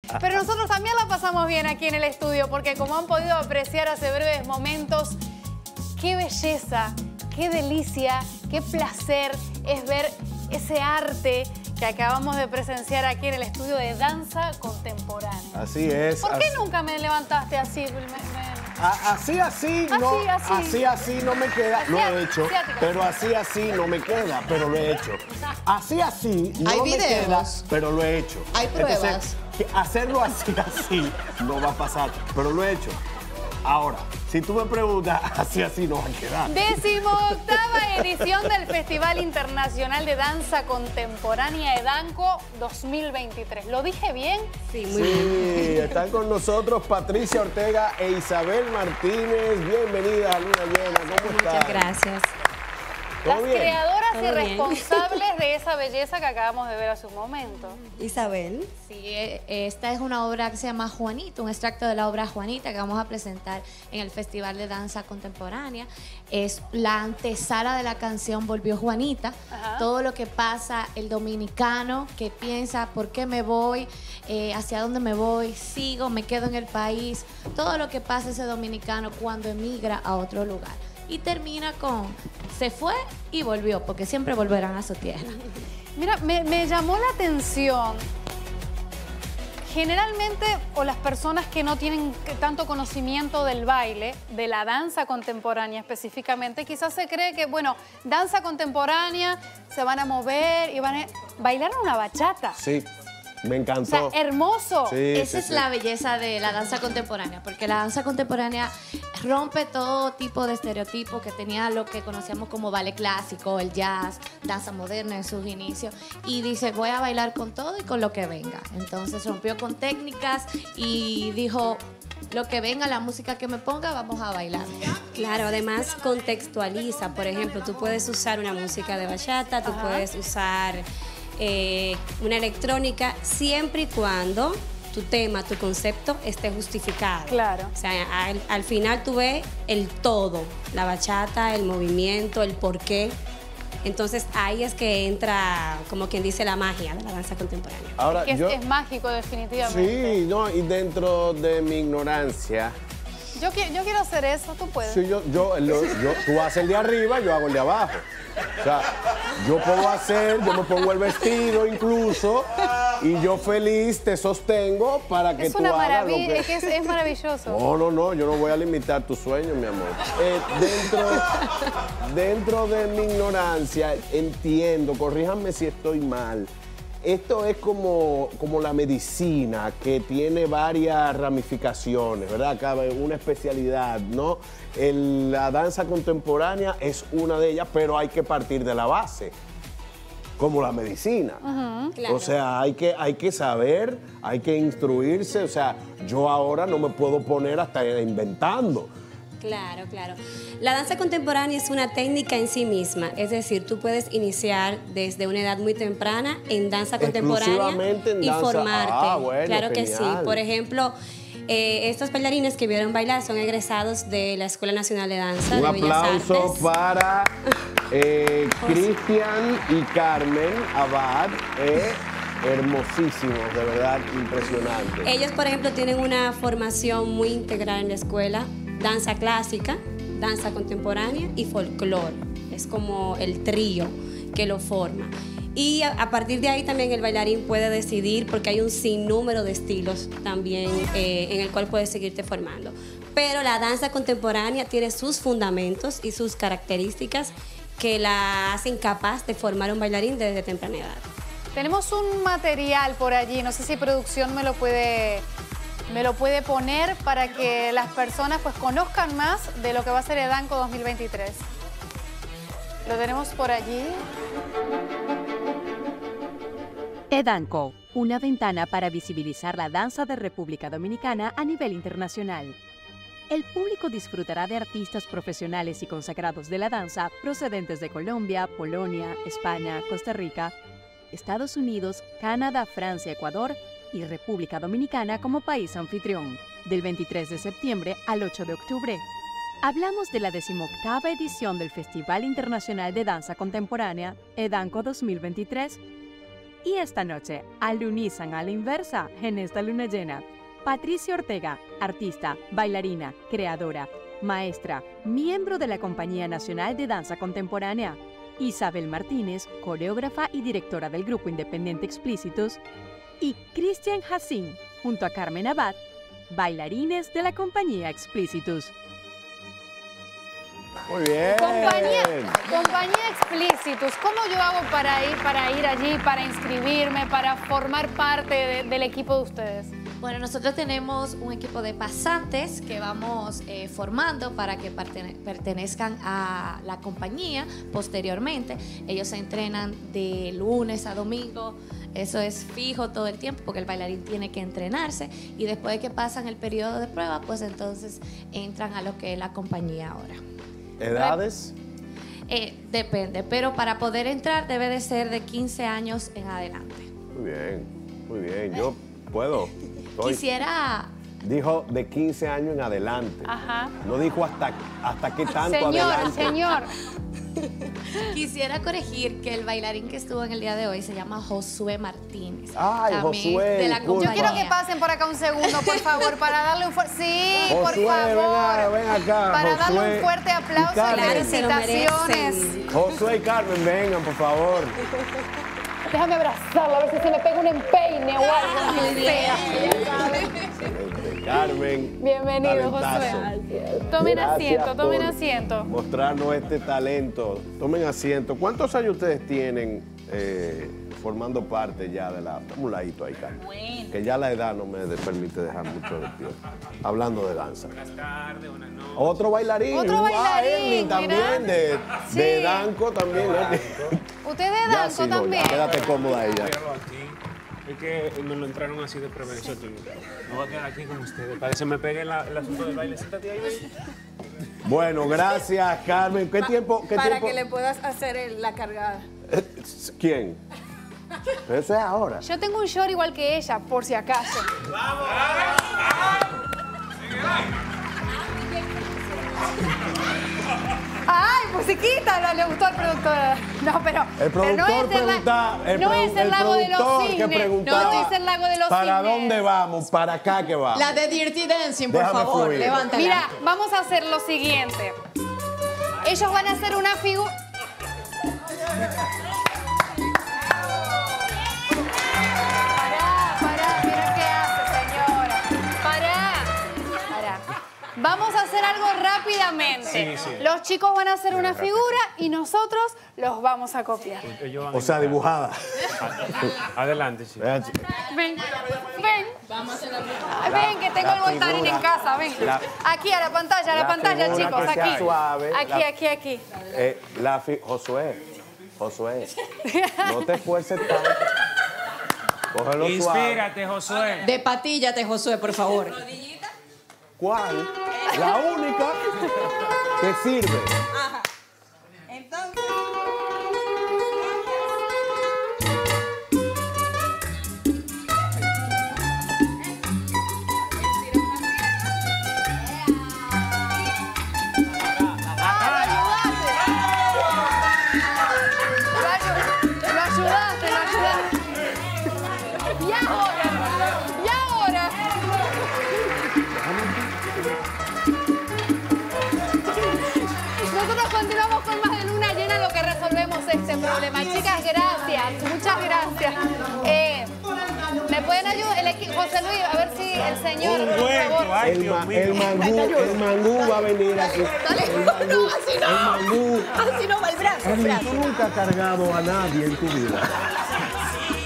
Pero nosotros también la pasamos bien aquí en el estudio, porque como han podido apreciar hace breves momentos, qué belleza, qué delicia, qué placer es ver ese arte que acabamos de presenciar aquí en el estudio de danza contemporánea. Así es. ¿Por qué nunca me levantaste así? Así no me queda, lo he hecho, pero así no me queda, pero lo he hecho. Así no me queda, pero lo he hecho. Hay pruebas. Entonces, hacerlo así no va a pasar, pero lo he hecho. Ahora, si tú me preguntas, así no va a quedar. 18ª edición del Festival Internacional de Danza Contemporánea EDANCO 2023. ¿Lo dije bien? Sí, muy bien. Sí, están con nosotros Patricia Ortega e Isabel Martínez. Bienvenidas a Luna Llena. ¿Cómo están? Muchas gracias. Las bien? creadoras y ¿Todo bien? responsables de esa belleza que acabamos de ver hace un momento. Isabel. Sí, esta es una obra que se llama Juanita, un extracto de la obra Juanita que vamos a presentar en el Festival de Danza Contemporánea. Es la antesala de la canción Volvió Juanita. Ajá. Todo lo que pasa el dominicano que piensa por qué me voy, hacia dónde me voy, sigo, me quedo en el país. Todo lo que pasa ese dominicano cuando emigra a otro lugar. Y termina con se fue y volvió, porque siempre volverán a su tierra. Mira, me llamó la atención. Generalmente, o las personas que no tienen tanto conocimiento del baile, de la danza contemporánea específicamente, quizás se cree que, bueno, danza contemporánea, se van a mover y van a bailar una bachata. Sí, me O encantó. sea, hermoso. Sí, Esa sí, es sí. la belleza de la danza contemporánea, porque la danza contemporánea rompe todo tipo de estereotipos que tenía lo que conocíamos como ballet clásico, el jazz, danza moderna en sus inicios, y dice, voy a bailar con todo y con lo que venga. Entonces rompió con técnicas y dijo, lo que venga, la música que me ponga, vamos a bailar. Claro, además contextualiza. Por ejemplo, tú puedes usar una música de bachata, tú puedes usar una electrónica, siempre y cuando tu tema, tu concepto esté justificado. Claro. O sea, al final tú ves el todo, la bachata, el movimiento, el porqué. Entonces ahí es que entra, como quien dice, la magia de la danza contemporánea. Ahora, Que yo... es mágico definitivamente. Sí, no, y dentro de mi ignorancia... Yo quiero hacer eso, tú puedes. Sí, tú haces el de arriba, yo hago el de abajo. O sea, yo me pongo el vestido incluso, y yo feliz te sostengo para que Es tú una hagas lo maravilla, que... es maravilloso. No, yo no voy a limitar tus sueños, mi amor. Dentro de mi ignorancia, entiendo, corríjanme si estoy mal. Esto es como la medicina, que tiene varias ramificaciones, ¿verdad? Cabe una especialidad, ¿no? La danza contemporánea es una de ellas, pero hay que partir de la base, como la medicina. Claro. O sea, hay que saber, hay que instruirse. O sea, yo ahora no me puedo poner hasta inventando. Claro, claro. La danza contemporánea es una técnica en sí misma, es decir, tú puedes iniciar desde una edad muy temprana en danza contemporánea Exclusivamente en y danza. formarte. Ah, bueno, claro que sí. genial. Por ejemplo, estos bailarines que vieron bailar son egresados de la Escuela Nacional de Danza Un de Bellas aplauso Artes. para Cristian y Carmen Abad, hermosísimos, de verdad, impresionantes. Ellos, por ejemplo, tienen una formación muy integral en la escuela, danza clásica, danza contemporánea y folclore. Es como el trío que lo forma. Y a partir de ahí también el bailarín puede decidir, porque hay un sinnúmero de estilos también en el cual puedes seguirte formando. Pero la danza contemporánea tiene sus fundamentos y sus características que la hacen capaz de formar un bailarín desde temprana edad. Tenemos un material por allí, no sé si producción me lo puede poner para que las personas pues conozcan más de lo que va a ser EDANCO 2023. Lo tenemos por allí. EDANCO, una ventana para visibilizar la danza de República Dominicana a nivel internacional. El público disfrutará de artistas profesionales y consagrados de la danza procedentes de Colombia, Polonia, España, Costa Rica, Estados Unidos, Canadá, Francia, Ecuador y República Dominicana como país anfitrión, del 23 de septiembre al 8 de octubre. Hablamos de la 18ª edición del Festival Internacional de Danza Contemporánea, EDANCO 2023. Y esta noche, al unísono a la inversa, en esta luna llena, Patricia Ortega, artista, bailarina, creadora, maestra, miembro de la Compañía Nacional de Danza Contemporánea. Isabel Martínez, coreógrafa y directora del grupo independiente Explícitos. Y Cristian Hassin, junto a Carmen Abad, bailarines de la Compañía Explícitos. Muy bien. Compañía Explícitos. ¿Cómo yo hago para ir allí, para inscribirme, para formar parte del equipo de ustedes? Bueno, nosotros tenemos un equipo de pasantes que vamos formando para que pertenezcan a la compañía posteriormente. Ellos se entrenan de lunes a domingo. Eso es fijo todo el tiempo porque el bailarín tiene que entrenarse y después de que pasan el periodo de prueba, pues entonces entran a lo que es la compañía ahora. ¿Edades? Depende, pero para poder entrar debe de ser de 15 años en adelante. Muy bien, muy bien. Yo puedo. Quisiera... Dijo de 15 años en adelante. Ajá. No dijo hasta qué tanto Señor, adelante. señor. Quisiera corregir que el bailarín que estuvo en el día de hoy se llama Josué Martínez. Ay, También Josué, de la disculpa. Yo quiero que compañía. pasen por acá un segundo, por favor, para darle un fuerte... Sí, Josué, por favor. ven acá, para Josué. darle un fuerte aplauso y Carmen. Claro, se lo felicitaciones. merecen. Josué y Carmen, vengan, por favor. Déjame abrazarla, a ver si se me pega un empeine o algo. Muy bien. Carmen. Bienvenido, talentazo. Josué. Tomen Gracias asiento, tomen por asiento. Mostrarnos este talento. Tomen asiento. ¿Cuántos años ustedes tienen formando parte ya de la... Dame un ladito ahí, Carmen. Bueno. Que ya la edad no me permite dejar mucho de tiempo. Hablando de danza. Buenas tardes, buenas noches. Otro bailarín. Otro bailarín, Erwin también, mira. de Sí. Danco también. Usted de Ya, Danco sí, no, ya, también. quédate cómoda ella. Míralo aquí. Es que me lo entraron así de prevención. Me voy a quedar aquí con ustedes para que se me pegue el asunto del baile. Siéntate ahí, ven. Bueno, gracias, Carmen. ¿Qué tiempo? Para que le puedas hacer la cargada. ¿Quién? Pero eso es ahora. Yo tengo un short igual que ella, por si acaso. ¡Ay, musiquita! Le gustó al productor. No, pero... El pero no productor es el pregunta, no es el lago de los productor que cisnes. preguntaba, No es el lago de los ¿para cisnes. dónde vamos? ¿Para acá que vamos? La de Dirty Dancing, por Déjame favor, fluir. levántala. Mira, vamos a hacer lo siguiente. Ellos van a hacer una figura... Pará, mira qué hace, señora. Pará. Vamos a hacer algo rápidamente. Sí. Los chicos van a hacer una figura y nosotros los vamos a copiar. Ellos van O sea, dibujada. adelante, sí. Vean, Ven. Ven, que tengo el voltarín en casa, ven. Aquí a la pantalla, la figura chicos, que sea aquí. suave, Aquí. Josué, no te esfuerces tanto. Cógelo suave. Inspírate, Josué. De patíllate, Josué, por favor. ¿Cuál? La única que sirve. Entonces... Lo ayudaste. Y ahora. Nosotros continuamos con más de Luna Llena, lo que resolvemos este problema. Chicas, gracias, muchas gracias. ¿Me pueden ayudar? José Luis, a ver si el señor, Un por dueto, favor. ay, Dios mío. El mangú va a venir aquí. El mangú. Así no va el brazo. Erwin, tú nunca has cargado a nadie en tu vida.